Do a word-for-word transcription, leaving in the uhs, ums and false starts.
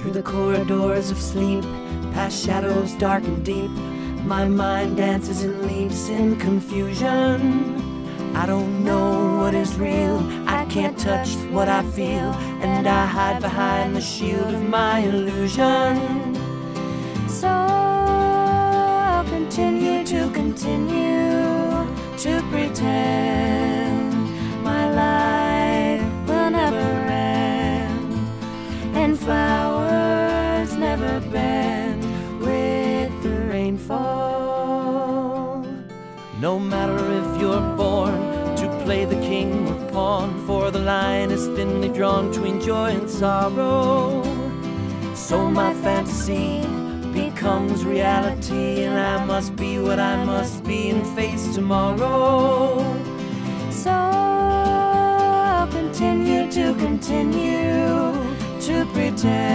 through the corridors of sleep, past shadows dark and deep. My mind dances and leaps in confusion. I don't know what is real, I can't touch what I feel, and I hide behind the shield of my illusion. So I'll continue to continue to pretend my life will never end, and flowers never bend with the rainfall. No matter if you're born to play the king or pawn, for the line is thinly drawn between joy and sorrow. So my fantasy becomes reality, and I must be what I must be and face tomorrow. So I'll continue to continue to pretend